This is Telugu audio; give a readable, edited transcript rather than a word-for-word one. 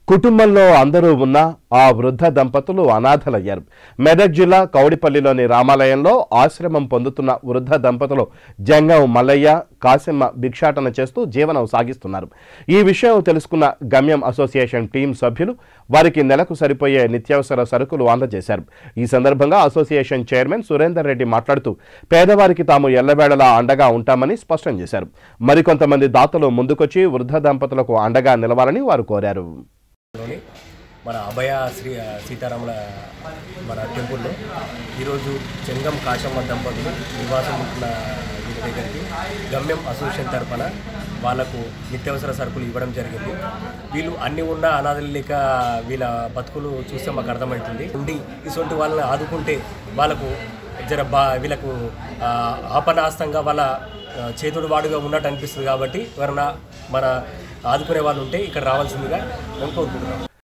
కుటుంబంలో అందరూ ఉన్న ఆ వృద్ధ దంపతులు అనాథలయ్యారు. మెదక్ జిల్లా కౌడిపల్లిలోని రామాలయంలో ఆశ్రమం పొందుతున్న వృద్ధ దంపతులు జంగం మల్లయ్య, కాసిమ్మ భిక్షాటన చేస్తూ జీవనం సాగిస్తున్నారు. ఈ విషయం తెలుసుకున్న గమ్యం అసోసియేషన్ టీం సభ్యులు వారికి నెలకు సరిపోయే నిత్యావసర సరుకులు అందజేశారు. ఈ సందర్భంగా అసోసియేషన్ చైర్మన్ సురేందర్ రెడ్డి మాట్లాడుతూ పేదవారికి తాము ఎల్లవేళలా అండగా ఉంటామని స్పష్టం చేశారు. మరికొంతమంది దాతలు ముందుకొచ్చి వృద్ధ దంపతులకు అండగా నిలవాలని వారు కోరారు. మన అభయ శ్రీ సీతారాముల మన టెంపుల్లో ఈరోజు చెంగం కాశమ్మ దంపతులు నివాసం ఉంటున్న వీరి దగ్గరికి గమ్యం అసోసియేషన్ తరఫున వాళ్లకు నిత్యావసర సరుకులు ఇవ్వడం జరిగింది. వీళ్ళు అన్ని ఉన్న అనాథలు లేక వీళ్ళ బతుకులు చూస్తే మాకు అర్థమవుతుంది. ఉండి ఇటువంటి వాళ్ళని ఆదుకుంటే వాళ్ళకు వీళ్ళకు ఆపనాస్తంగా వాళ్ళ చేతుడు వాడుగా ఉన్నట్టు అనిపిస్తుంది. కాబట్టి ఎవరన్నా మన ఆదుకునే వాళ్ళు ఉంటే ఇక్కడ రావాల్సిందిగా మేము కోరుకుంటున్నాం.